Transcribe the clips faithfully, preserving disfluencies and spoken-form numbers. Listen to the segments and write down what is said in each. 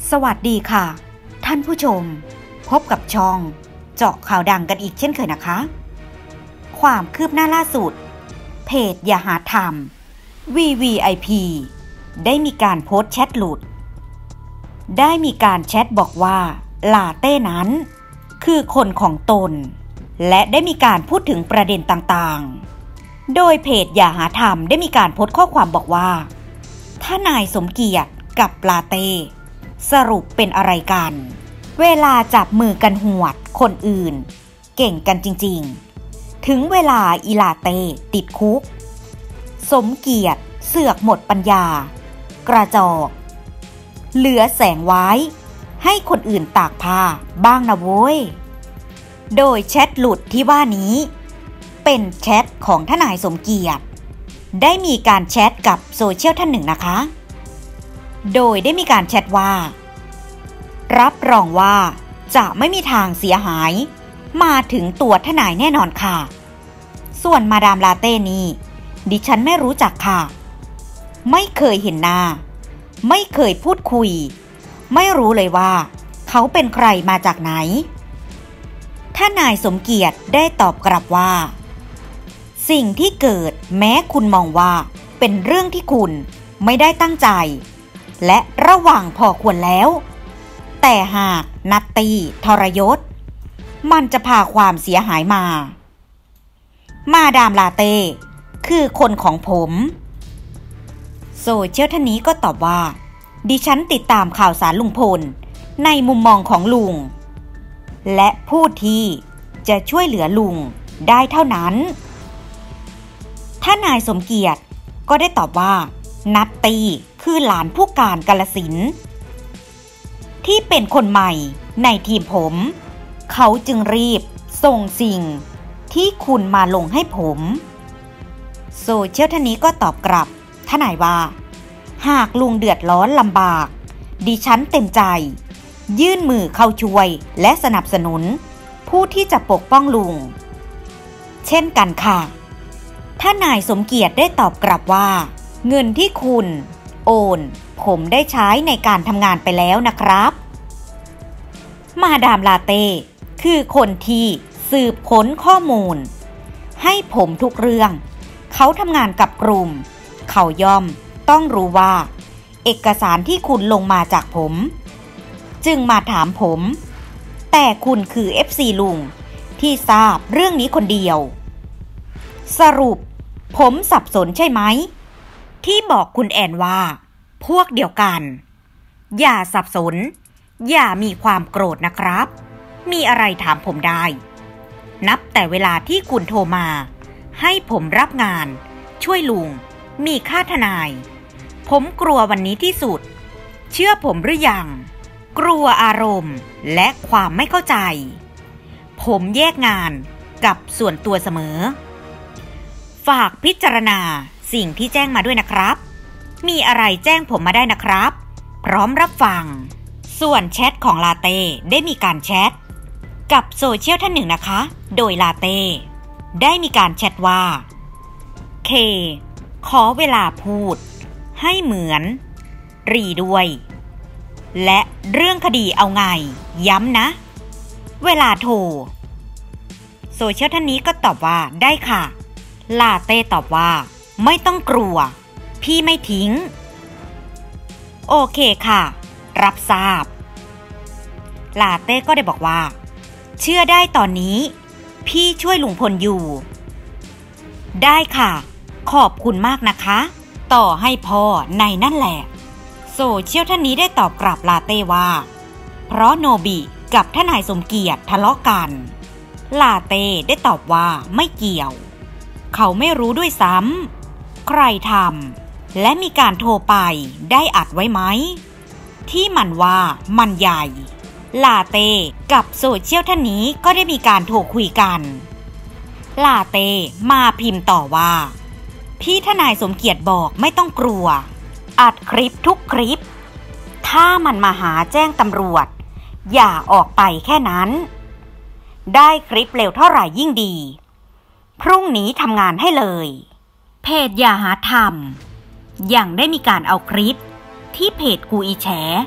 สวัสดีค่ะท่านผู้ชมพบกับช่องเจาะข่าวดังกันอีกเช่นเคยนะคะความคืบหน้าล่าสุดเพจอย่าหาทำ วี วี ไอ พี ได้มีการโพสต์แชทหลุดได้มีการแชทบอกว่าลาเต้นั้นคือคนของตนและได้มีการพูดถึงประเด็นต่างๆโดยเพจอย่าหาทำได้มีการโพสต์ข้อความบอกว่าถ้านายสมเกียรติกับลาเต้สรุปเป็นอะไรกันเวลาจับมือกันหวดคนอื่นเก่งกันจริงๆถึงเวลาอีลาเต้ติดคุกสมเกียรติเสือกหมดปัญญากระจอกเหลือแสงไว้ให้คนอื่นตากผ้าบ้างนะโว้ยโดยแชทหลุดที่ว่านี้เป็นแชทของทนายสมเกียรติได้มีการแชทกับโซเชียลท่านหนึ่งนะคะโดยได้มีการแชทว่ารับรองว่าจะไม่มีทางเสียหายมาถึงตัวทนายแน่นอนค่ะส่วนมาดามลาเต้นี่ดิฉันไม่รู้จักค่ะไม่เคยเห็นหน้าไม่เคยพูดคุยไม่รู้เลยว่าเขาเป็นใครมาจากไหนทนายสมเกียรติได้ตอบกลับว่าสิ่งที่เกิดแม้คุณมองว่าเป็นเรื่องที่คุณไม่ได้ตั้งใจและระหว่างพอควรแล้วแต่หากนัตตี้ทรยศมันจะพาความเสียหายมามาดามลาเต้คือคนของผมโซเชียลท่านนี้ก็ตอบว่าดิฉันติดตามข่าวสารลุงพลในมุมมองของลุงและผู้ที่จะช่วยเหลือลุงได้เท่านั้นท่านนายสมเกียรติก็ได้ตอบว่านัตตี้คือหลานผู้การกาฬสินธุ์ที่เป็นคนใหม่ในทีมผมเขาจึงรีบส่งสิ่งที่คุณมาลงให้ผมโซเชียลท่านนี้ก็ตอบกลับทนายว่าหากลุงเดือดร้อนลำบากดิฉันเต็มใจยื่นมือเข้าช่วยและสนับสนุนผู้ที่จะปกป้องลุงเช่นกันค่ะทนายสมเกียรติได้ตอบกลับว่าเงินที่คุณโอนผมได้ใช้ในการทำงานไปแล้วนะครับมาดามลาเต้คือคนที่สืบค้นข้อมูลให้ผมทุกเรื่องเขาทำงานกับกลุ่มเขาย่อมต้องรู้ว่าเอกสารที่คุณลงมาจากผมจึงมาถามผมแต่คุณคือ เอฟ ซี ลุงที่ทราบเรื่องนี้คนเดียวสรุปผมสับสนใช่ไหมที่บอกคุณแอนว่าพวกเดียวกันอย่าสับสนอย่ามีความโกรธนะครับมีอะไรถามผมได้นับแต่เวลาที่คุณโทรมาให้ผมรับงานช่วยลุงมีค่าทนายผมกลัววันนี้ที่สุดเชื่อผมหรือยังกลัวอารมณ์และความไม่เข้าใจผมแยกงานกับส่วนตัวเสมอฝากพิจารณาสิ่งที่แจ้งมาด้วยนะครับมีอะไรแจ้งผมมาได้นะครับพร้อมรับฟังส่วนแชทของลาเต้ได้มีการแชทกับโซเชียลท่านหนึ่งนะคะโดยลาเต้ได้มีการแชทว่าเคขอเวลาพูดให้เหมือนรีด้วยและเรื่องคดีเอาไงย้ำนะเวลาโทรโซเชียลท่านนี้ก็ตอบว่าได้ค่ะลาเต้ตอบว่าไม่ต้องกลัวพี่ไม่ทิ้งโอเคค่ะรับทราบลาเต้ก็ได้บอกว่าเชื่อได้ตอนนี้พี่ช่วยลุงพลอยู่ได้ค่ะขอบคุณมากนะคะต่อให้พ่อในนั่นแหละโซเชียลท่านนี้ได้ตอบกลับลาเต้ว่าเพราะโนบิกับทนายสมเกียรติทะเลาะกันลาเต้ได้ตอบว่าไม่เกี่ยวเขาไม่รู้ด้วยซ้ำใครทำและมีการโทรไปได้อัดไว้ไหมที่มันว่ามันใหญ่ลาเต้กับโซเชียลท่านนี้ก็ได้มีการโทรคุยกันลาเต้มาพิมพ์ต่อว่าพี่ทนายสมเกียรติบอกไม่ต้องกลัวอัดคลิปทุกคลิปถ้ามันมาหาแจ้งตำรวจอย่าออกไปแค่นั้นได้คลิปเร็วเท่าไหร่ยิ่งดีพรุ่งนี้ทำงานให้เลยเพจอย่าหาทำยังได้มีการเอาคลิปที่เพจกูอีแฉ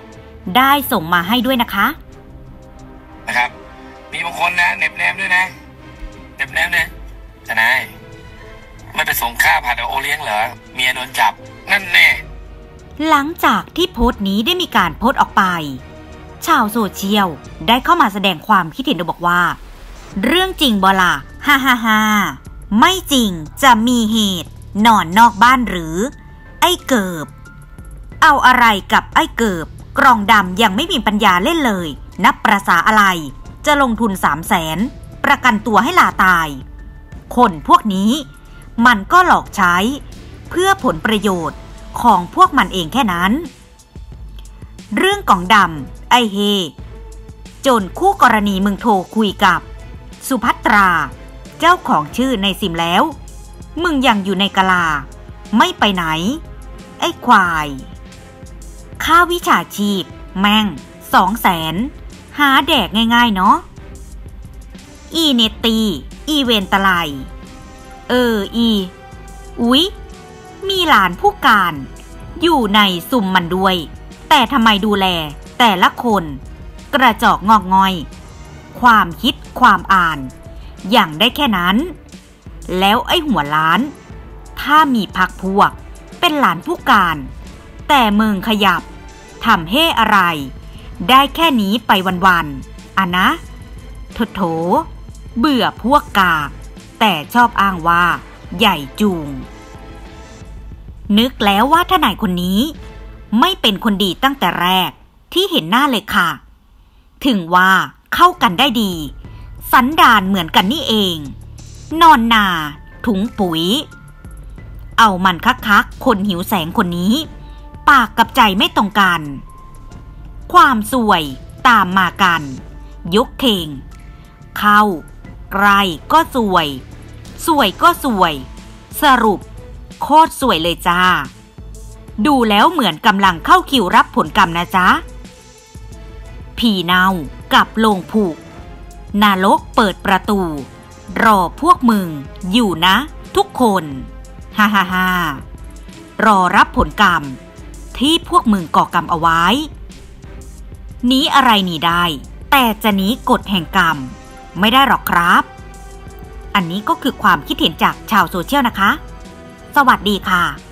ได้ส่งมาให้ด้วยนะคะนะครับมีบางคนนะเน็บแนมด้วยนะเน็บแนมเนี่ยทนายไม่ไปส่งข้าวผัดโอเลี้ยงเหรอเมียโดนจับนั่นแน่หลังจากที่โพสต์นี้ได้มีการโพสต์ออกไปชาวโซเชียลได้เข้ามาแสดงความคิดเห็นโดยบอกว่าเรื่องจริงบ่ล่ะฮ่าฮ่าฮ่าไม่จริงจะมีเหตุนอนนอกบ้านหรือไอ้เกิบเอาอะไรกับไอ้เกิบกรองดำยังไม่มีปัญญาเล่นเลยนับประสาอะไรจะลงทุนสามแสนประกันตัวให้ลาตายคนพวกนี้มันก็หลอกใช้เพื่อผลประโยชน์ของพวกมันเองแค่นั้นเรื่องกล่องดำไอเฮจนคู่กรณีมึงโทรคุยกับสุภัตราเจ้าของชื่อในซิมแล้วมึงยังอยู่ในกะลาไม่ไปไหนไอ้ควายค่าวิชาชีพแม่งสองแสนหาแดกง่ายๆเนาะอีเนตีอีเวนตะไลเอออีอุ๊ยมีหลานผู้การอยู่ในซุ่มมันด้วยแต่ทำไมดูแลแต่ละคนกระจอกงอกง่อยความคิดความอ่านอย่างได้แค่นั้นแล้วไอ้หัวล้านถ้ามีพักพวกเป็นหลานผู้การแต่มึงขยับทำเฮ่อะไรได้แค่นี้ไปวันๆอ่ะนะโถโถเบื่อพวกกากแต่ชอบอ้างว่าใหญ่จูงนึกแล้วว่าทนายคนนี้ไม่เป็นคนดีตั้งแต่แรกที่เห็นหน้าเลยค่ะถึงว่าเข้ากันได้ดีสันดานเหมือนกันนี่เองนอนนาถุงปุ๋ยเอามันคักๆคนหิวแสงคนนี้ปากกับใจไม่ตรงกันความสวยตามมากันยกเข่งเข้าใกล้ก็สวยสวยก็สวยสรุปโคตรสวยเลยจ้าดูแล้วเหมือนกำลังเข้าคิวรับผลกรรมนะจ๊ะผีเน่ากับโลงผูกนรกเปิดประตูรอพวกมึงอยู่นะทุกคนฮ่าฮ่าฮ่ารอรับผลกรรมที่พวกมึงก่อกรรมเอาไว้หนีอะไรหนีได้แต่จะหนีกฎแห่งกรรมไม่ได้หรอกครับอันนี้ก็คือความคิดเห็นจากชาวโซเชียลนะคะสวัสดีค่ะ